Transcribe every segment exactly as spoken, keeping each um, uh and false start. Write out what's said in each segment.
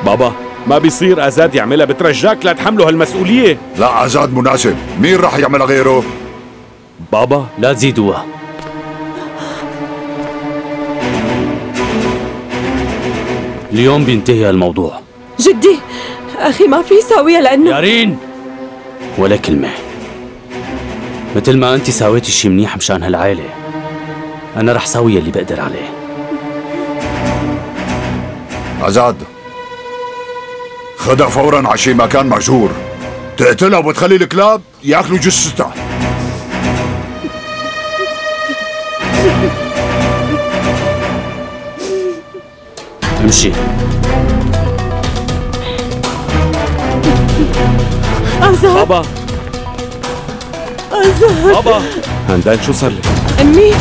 بابا ما بيصير أزاد يعملها، بترجاك لا تحمله هالمسؤولية. لا أزاد مناسب، مين راح يعملها غيره؟ بابا لا تزيدوها. اليوم بينتهي الموضوع. جدي أخي ما في ساوية لأنه يارين ولا كلمة. مثل ما أنت ساويتي شي منيح مشان هالعائلة، أنا رح ساوي اللي بقدر عليه. أزاد خدها فورا على شي مكان مهجور، تقتلها وتخلي الكلاب ياكلوا جثتها. امشي. أزاد بابا أزاد بابا هندان شو صار لك؟ أمي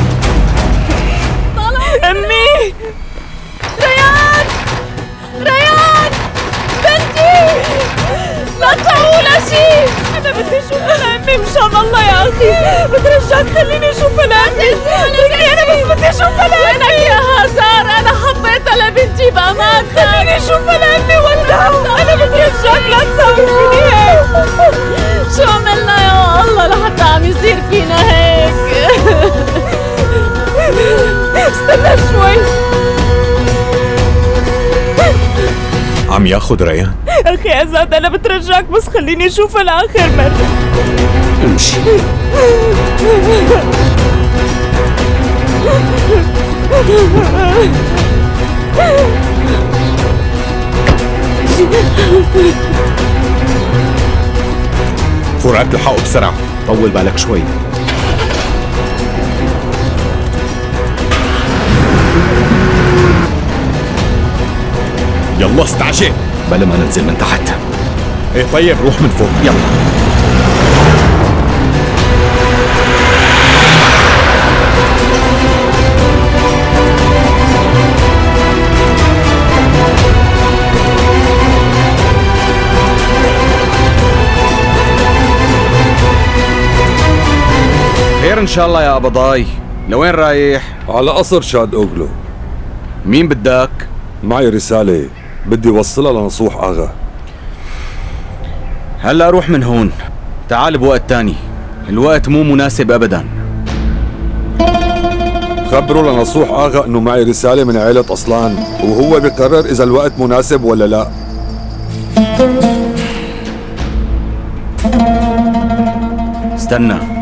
أمي ريان ريان بنتي لا تعملوا شيء. أنا بدي أشوف أمي مشان الله يا أخي، بترجاك خليني أشوف أمي. تركني أنا بس بدي أشوف أمي يا هزار. أنا حطيتها لبنتي بأمان، خليني أشوف أمي ولدها. أنا بترجاك لا تسوي فيني هيك. شو عملنا يا الله لحتى عم يصير فينا هيك؟ استنى شوي. عم ياخد ريان. أخي أزاد أنا بترجاك بس خليني أشوفها لآخر مرة. امشي. فراق لحقه بسرعة، طول بالك شوي. يلا استعجل بلا ما ننزل من تحت. ايه طيب روح من فوق يلا. خير ان شاء الله يا قبضاي. لوين رايح؟ على قصر شاد اوغلو. مين بدك؟ معي رسالة بدي وصلها لنصوح اغا. هلا روح من هون، تعال بوقت تاني، الوقت مو مناسب ابدا. خبروا لنصوح اغا انه معي رسالة من عيلة اصلان، وهو بيقرر اذا الوقت مناسب ولا لا. استنى،